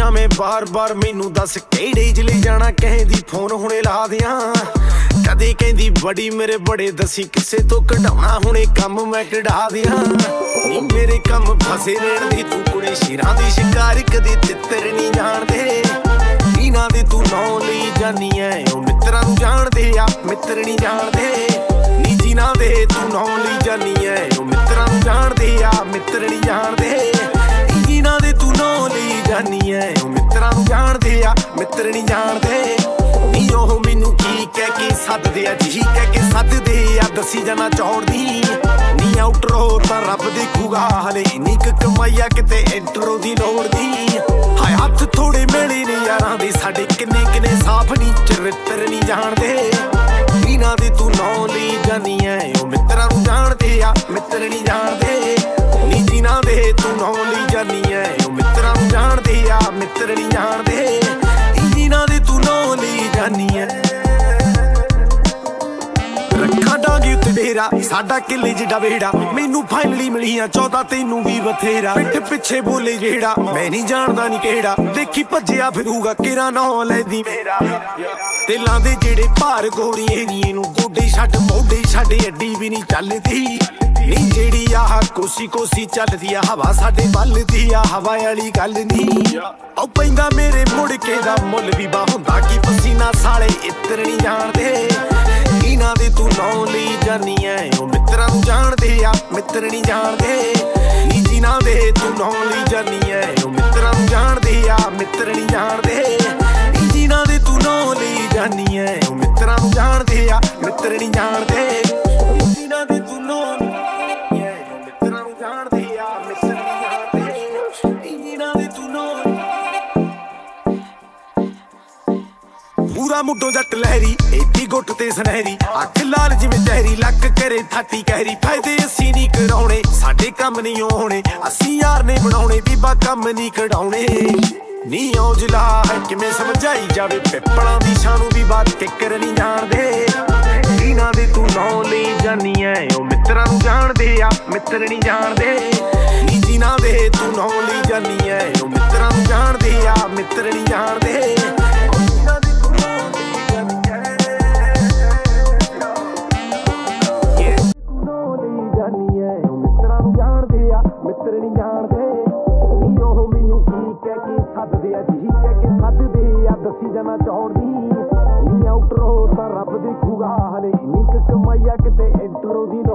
ਜਾਵੇਂ ਬਾਰ-ਬਾਰ ਮੈਨੂੰ ਦੱਸ ਕਿਹੜੇ ਚ ਲੈ ਜਾਣਾ, ਕਹਿੰਦੀ ਫੋਨ ਹੁਣੇ ਲਾ ਦਿਆਂ। ਕਦੇ ਕਹਿੰਦੀ ਬੜੀ ਮੇਰੇ ਬੜੇ ਦਸੀ ਕਿਸੇ ਤੋਂ ਕਢਾਉਣਾ, ਹੁਣੇ ਕੰਮ ਮੈਂ ਕਢਾ ਦਿਆਂ। ਨੀ ਮੇਰੇ ਕੰਮ ਫਸੇ ਰਹਿਣ ਦੀ ਤੂੰ ਕੁੜੇ ਸ਼ੇਰਾਂ ਦੀ ਸ਼ਿਕਾਰ, ਕਦੇ ਤਿੱਤਰ ਨਹੀਂ ਜਾਣਦੇ ਇਹਨਾਂ ਦੇ ਤੂੰ ਨਾਂ ਲਈ ਜਾਨੀ ਐ। ਉਹ ਮਿੱਤਰਾਂ ਨੂੰ ਜਾਣਦੇ ਆ ਮਿੱਤਰ ਨਹੀਂ ਜਾਣਦੇ, ਨੀ ਜਿਨ੍ਹਾਂ ਦੇ ਤੂੰ ਨਾਂ ਲਈ ਜਾਨੀ ਐ। ਉਹ ਮਿੱਤਰਾਂ ਨੂੰ ਜਾਣਦੇ ਆ ਮਿੱਤਰ ਨਹੀਂ ਜਾਣਦੇ, ਜਿਨ੍ਹਾਂ ਦੇ ਤੂੰ ਨਾਂ ਲਈ ਜਾਨੀ ਐ। ਉਹ ਮਿੱਤਰਾਂ ਨੂੰ ਜਾਣਦੇ ਆ ਮਿੱਤਰ ਨਹੀਂ ਜਾਣਦੇ। ਨੀ ਉਹ ਮੈਨੂੰ ਕੀ ਕਹਿ ਕੇ ਸੱਦਦੇ ਆ, ਜੀ ਕਹਿ ਕੇ ਸੱਦਦੇ ਆ, ਦੱਸੀ ਜਾਣਾ ਚੌੜਦੀ। ਨੀ ਆਊਟਰੋ ਤਾਂ ਰੱਬ ਦੇਖੂਗਾ, ਹਲੇ ਇੰਨੀ ਕੁ ਕਮਾਈਆ ਕਿਤੇ ਇੰਟਰੋ ਦੀ ਲੋੜ ਦੀ। ਹਾਏ ਹੱਥ ਥੋੜੇ ਮੇਲੇ ਨੇ ਯਾਰਾਂ ਦੇ ਸਾਡੇ, ਕਿੰਨੇ ਕਿੰਨੇ ਸਾਫ ਨੀ ਚਰਿੱਤਰ ਨਹੀਂ ਜਾਣਦੇ, ਇਹਨਾਂ ਦੇ ਤੂੰ ਨਾਂ ਲਈ ਜਾਨੀ ਐ। ਉਹ ਮਿੱਤਰਾਂ ਨੂੰ ਜਾਣਦੇ ਆ ਮਿੱਤਰ ਨਹੀਂ ਜਾਣਦੇ, ਨੀ ਜਿਨ੍ਹਾਂ ਦੇ ਤੂੰ ਨਾਂ ਲਈ ਜਾਨੀ ਐ। ਉਹ ਮਿੱਤਰਾਂ ਨੂੰ ਜਾਣਦੇ ਆ ਮਿੱਤਰ ਨਹੀਂ ਜਾਣਦੇ, ਜਿਨ੍ਹਾਂ ਦੇ ਤੂੰ ਨਾਂ ਲਈ ਜਾਨੀ ਐ। ਰੱਖਾਂ ਡਾਂਗੀ ਉੱਤੇ ਡੇਰਾ ਸਾਡਾ ਕਿੱਲੇ ਜਿੱਡਾ ਵੇੜਾ, ਮੈਨੂੰ ਫਾਈਨਲੀ ਮਿਲੀਆਂ 14 ਤੈਨੂੰ ਵੀ ਬਥੇਰਾ। ਪਿੱਠ ਪਿੱਛੇ ਬੋਲੇ ਜਿਹੜਾ ਮੈਂ ਨਹੀਂ ਜਾਣਦਾ ਨੀ ਕਿਹੜਾ, ਦੇਖੀ ਭੱਜਿਆ ਫਿਰੂਗਾ ਕਿਹੜਾ ਨਾਂ ਲੈਂਦੀ ਮੇਰਾ। ਦਿਲਾਂ ਦੇ ਜਿਹੜੇ ਭਾਰ ਗੋਰੀਏ ਨੀ ਇਹਨੂੰ ਗੋਡੇ ਛੱਡ ਮੋਢੇ ਛੱਡ, ਅੱਡੀ ਵੀ ਨਹੀਂ ਚੱਲਦੀ ਨੀ ਜਿਹੜੀ ਆਹ ਕੋਸੀ ਕੋਸੀ ਚੱਲਦੀ ਆ ਹਵਾ ਸਾਡੇ ਵੱਲਦੀ ਆ, ਹਵਾ ਵਾਲੀ ਗੱਲ ਨੀ। ਉਹ ਪੈਂਦਾ ਮੇਰੇ ਮੁੜ ਕੇ ਦਾ ਮੁੱਲ ਵੀ ਬਾ ਹੁੰਦਾ ਕੀ ਪਸੀਨਾ, ਸਾਲੇ ਇੱਤਰ ਨਹੀਂ ਜਾਣਦੇ, ਇਹਨਾਂ ਦੇ ਤੂੰ ਨਾਂ ਲਈ ਜਾਨੀ ਐ। ਉਹ ਮਿੱਤਰਾਂ ਨੂੰ ਜਾਣਦੇ ਆ ਮਿੱਤਰ ਨਹੀਂ ਜਾਣਦੇ, ਨੀ ਜਿਨ੍ਹਾਂ ਦੇ ਤੂੰ ਨਾਂ ਲਈ ਜਾਨੀ ਐ। ਉਹ ਮਿੱਤਰਾਂ ਨੂੰ ਜਾਣਦੇ ਆ ਮਿੱਤਰ ਨਹੀਂ ਜਾਣਦੇ, ਜਿਨ੍ਹਾਂ ਦੇ ਤੂੰ ਨਾਂ ਲਈ ਜਾਨੀ ਐ। ਉਹ ਮਿੱਤਰਾਂ ਨੂੰ ਜਾਣਦੇ ਆ ਮਿੱਤਰ ਨਹੀਂ ਜਾਣਦੇ, ਜਿਨ੍ਹਾਂ ਦੇ ਤੂੰ ਨਾਂ ਲਈ ਐ। ਉਹ ਮਿੱਤਰਾਂ ਨੂੰ ਜਾਣਦੇ ਆ ਮਿੱਤਰ ਨਹੀਂ ਜਾਣਦੇ, ਜਿਨ੍ਹਾਂ ਦੇ ਤੂੰ ਨਾਂ। ਪੂਰਾ ਮੁੱਢੋਂ ਜੱਟ ਲਹਿਰੀ ਏਦੀ ਗੁੱਟ ਤੇ ਸੁਨਹਿਰੀ, ਅੱਖ ਲਾਲ ਜਿਵੇਂ ਜ਼ਹਿਰੀ, ਲੱਕ ਕਰੇ ਥਾਤੀ ਕਹਿਰੀ। ਫਾਇਦੇ ਅਸੀਂ ਨਹੀਂ ਕਰਾਉਣੇ ਸਾਡੇ ਕੰਮ ਨਹੀਂ ਹੋਣੇ, ਅਸੀਂ ਯਾਰ ਨੇ ਬਣਾਉਣੇ ਬੀਬਾ ਕੰਮ ਨਹੀਂ ਕਢਾਉਣੇ। ਨੀ ਔਜਲਾ ਹੈ ਕਿਵੇਂ ਸਮਝਾਈ ਜਾਵੇ, ਪਿੱਪਲਾਂ ਦੀ ਛਾਂ ਨੂੰ ਵੀ ਬਾਤ ਕਿੱਕਰ ਨਹੀਂ ਜਾਣਦੇ, ਇਹਨਾਂ ਦੇ ਤੂੰ ਨਾਂ ਲਈ ਜਾਨੀ ਐ। ਉਹ ਮਿੱਤਰਾਂ ਨੂੰ ਜਾਣਦੇ ਆ ਮਿੱਤਰ ਨਹੀਂ ਜਾਣਦੇ, ਨੀ ਜਿਨ੍ਹਾਂ ਦੇ ਤੂੰ ਨਾਂ ਲਈ ਜਾਨੀ ਐ। ਉਹ ਮਿੱਤਰਾਂ ਨੂੰ ਜਾਣਦੇ ਆ ਮਿੱਤਰ ਨਹੀਂ ਜਾਣਦੇ, ਮਿੱਤਰ ਨਹੀਂ ਜਾਣਦੇ। ਨੀ ਉਹ ਮੈਨੂੰ ਕੀ ਕਹਿ ਕੇ ਸੱਦਦੇ ਆ, ਜੀ ਕਹਿ ਕੇ ਸੱਦਦੇ ਆ, ਦੱਸੀ ਜਾਣਾ ਚੌੜਦੀ। ਨੀ ਆਊਟਰੋ ਤਾਂ ਰੱਬ ਦੇਖੂਗਾ, ਹਲੇ ਇੰਨੀ ਕੁ ਕਮਾਈਆ ਕਿਤੇ ਇੰਟਰੋ ਦੀ।